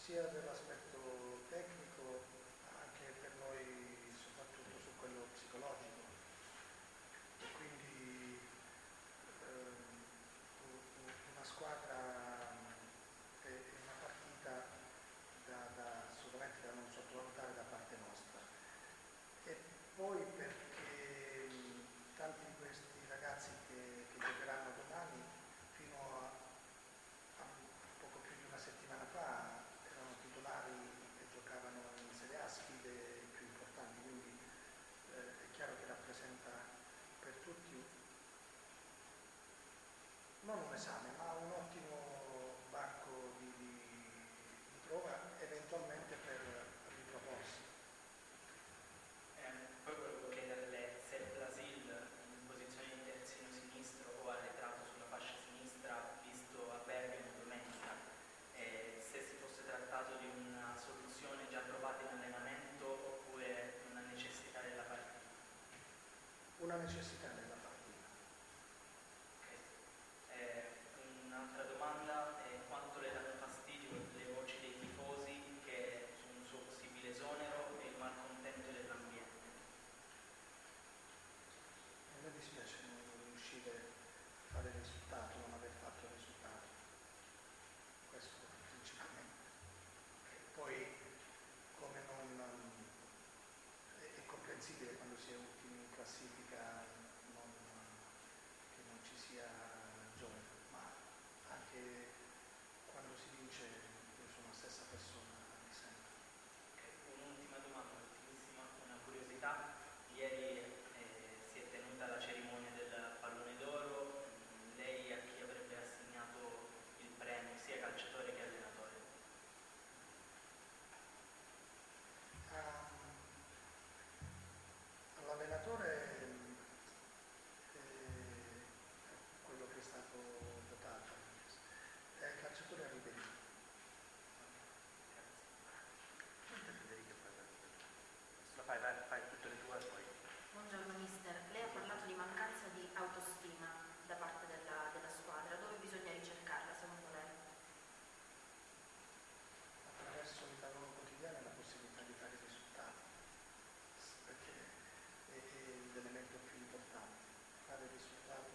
sia dell'aspetto tecnico, anche per noi soprattutto su quello psicologico. E quindi una squadra è una partita assolutamente da non sottovalutare da parte nostra. E poi perché tanti di questi ragazzi che giocheranno domani, fino a poco più di una settimana fa, erano titolari e giocavano in Serie A sfide più importanti, quindi è chiaro che rappresenta per tutti non un esame, ma un ottimo banco di prova, eventualmente per riproporsi. Poi volevo chiederle se il Brasil in posizione di terzino sinistro o arretrato sulla fascia sinistra, visto a Bergamo domenica, se si fosse trattato di una soluzione già trovata in allenamento oppure una necessità della partita? Una necessità della partita. Un'altra domanda è quanto le danno fastidio le voci dei tifosi che su un suo possibile esonero e il malcontento dell'ambiente? A me dispiace non riuscire a fare il risultato, non aver fatto il risultato. Questo principalmente. E poi come non è comprensibile quando si è ultimi in classifica che non ci sia gioia, ma anche quando si vince io sono la stessa persona di sempre. Un'ultima domanda, ultimissima, una curiosità. Ieri si è tenuta la cerimonia del pallone d'oro, lei a chi avrebbe assegnato il premio, sia calciatore che allenatore? All'allenatore quello che è stato votato, è il calciatore a Ribéry. Fai tutte le tue poi. Buongiorno mister, lei ha parlato di mancanza di autostima da parte della squadra, dove bisogna ricercarla secondo lei? Attraverso il lavoro quotidiano e la possibilità di fare risultati, perché è l'elemento più importante. Fare il risultato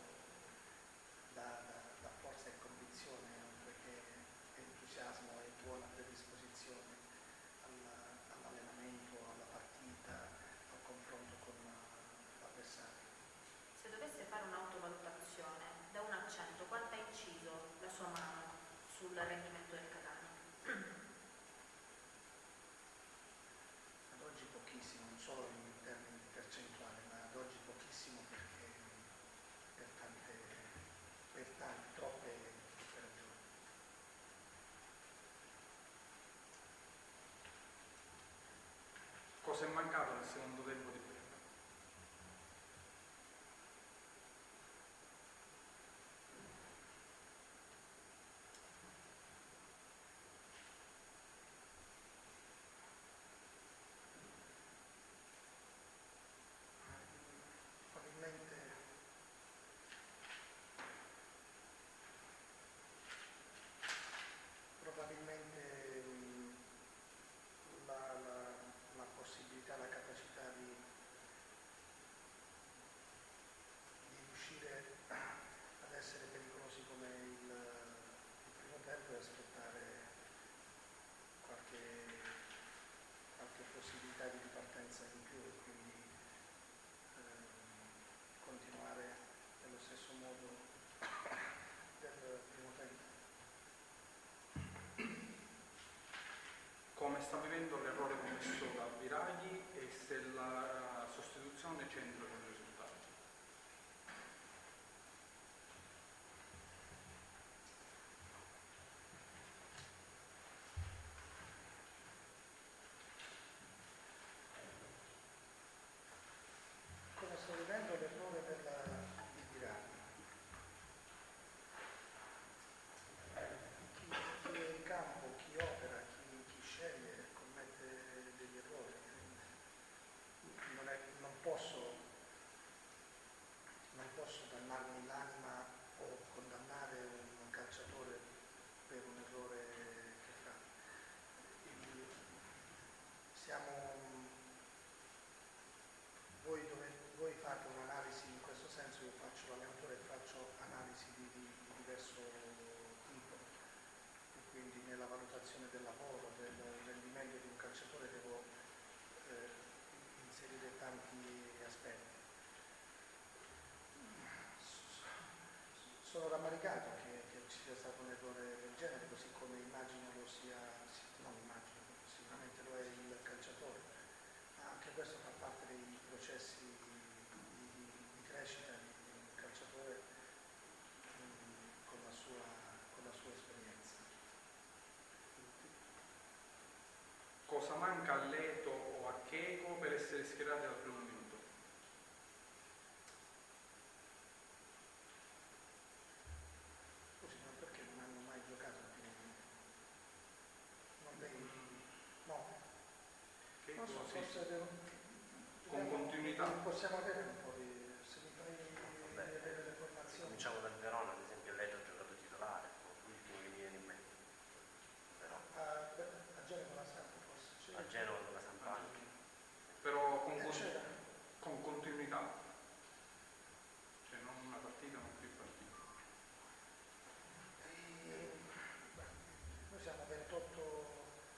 dà forza e convinzione, oltre che entusiasmo e buona predisposizione all'allenamento, alla partita, al confronto con l'avversario. Se dovesse fare un'autovalutazione, da 1 a 100, quanto ha inciso la sua mano sul rendimento del Catania? Ad oggi pochissimo, non solo in termini percentuali, ma ad oggi pochissimo perché per tante, troppe ragioni. Cosa è mancato nel secondo tempo di Bergamo? Probabilmente la possibilità, la capacità di riuscire ad essere pericolosi come il primo tempo e aspettare qualche possibilità di ripartenza in più e quindi continuare nello stesso modo del primo tempo. Come sta vivendo l'errore commesso da Biraghi e se la sostituzione c'entra con il risultato? Come sto vivendo l'errore di Biraghi? Chi è in campo, chi opera, chi sceglie, commette degli errori. radicato che ci sia stato un errore del genere, così come immagino lo sia, non immagino, sicuramente lo è il calciatore, ma anche questo fa parte dei processi di crescita di un calciatore con la sua esperienza. Cosa manca a Leto o a Chieco per essere schierati al primo minuto? Così, ma perché non hanno mai giocato al primo minuto? Non vedi? No. Chieco, Non so, sì, forse con continuità. possiamo avere un po' di... se mi fai avere le formazioni. Cominciamo dal Verona, ad esempio Leto ha giocato titolare, l'ultimo che mi viene in mente. Però A Genova la Samp forse c'era. a Genova con la Sampani. Però C'era. con continuità, cioè non una partita, non più partite. Noi siamo 28,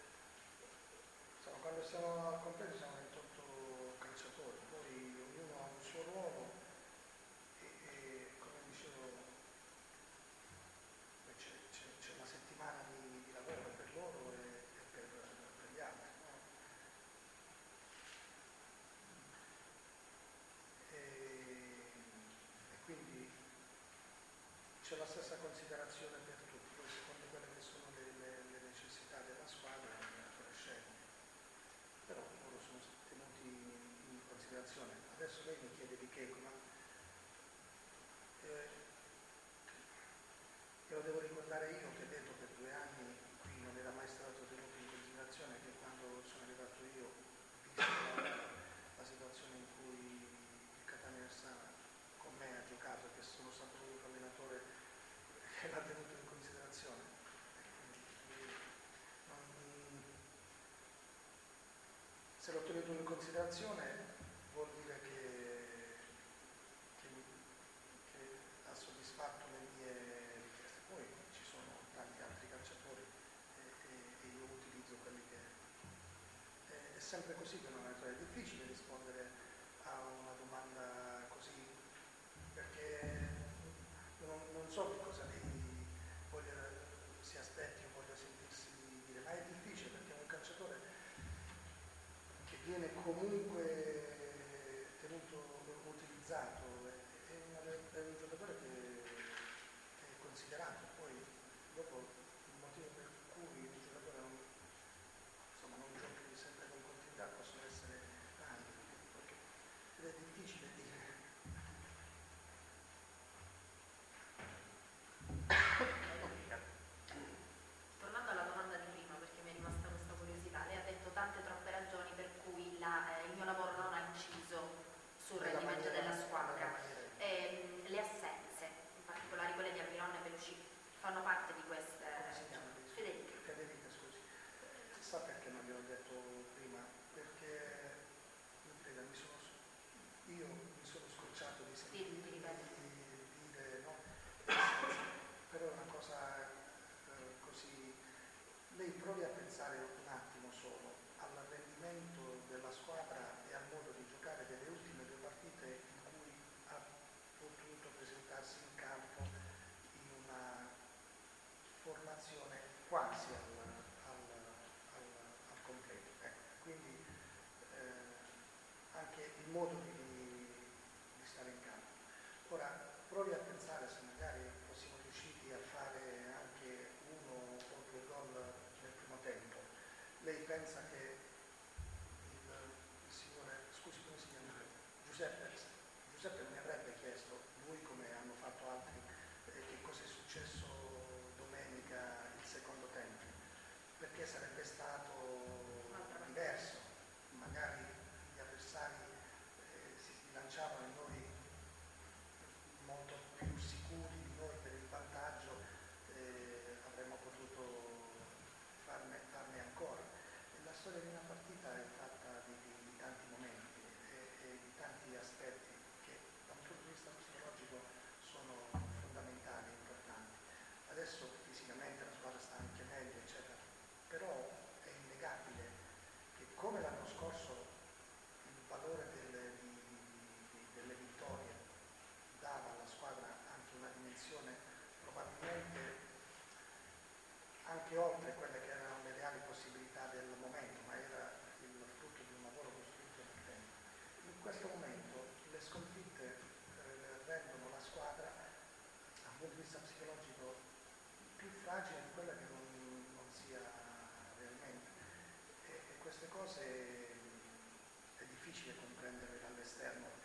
quando siamo al completo siamo 28 calciatori, poi ognuno ha un suo ruolo e come dicevo poi c'è una settimana di lavoro per loro e per gli altri, no? E quindi c'è la stessa considerazione per tutti, poi secondo quelle che sono le necessità della squadra l'allenatore sceglie, però loro sono tenuti in considerazione. Adesso lei mi chiede di Chieco, ma io devo ricordare io che detto per 2 anni qui non era mai stato tenuto in considerazione, che quando sono arrivato io, vista la situazione in cui il Catania Ersana con me ha giocato, che sono stato l'unico allenatore che l'ha tenuto in considerazione. Se l'ho tenuto in considerazione vuol dire che ha soddisfatto le mie richieste. Poi ci sono tanti altri calciatori e io utilizzo quelli che... È sempre così per un allenatore, è difficile rispondere a una domanda così, perché non so che cosa lei si aspetti o voglia sentirsi dire, ma è difficile perché un calciatore che viene comunque tenuto, utilizzato, è un giocatore che è considerato, poi dopo il motivo per cui un giocatore non giochi sempre con continuità possono essere tanti. anche oltre quelle che erano le reali possibilità del momento, ma era il frutto di un lavoro costruito nel tempo. In questo momento le sconfitte rendono la squadra, dal punto di vista psicologico, più fragile di quella che non sia realmente. E queste cose è difficile comprenderle dall'esterno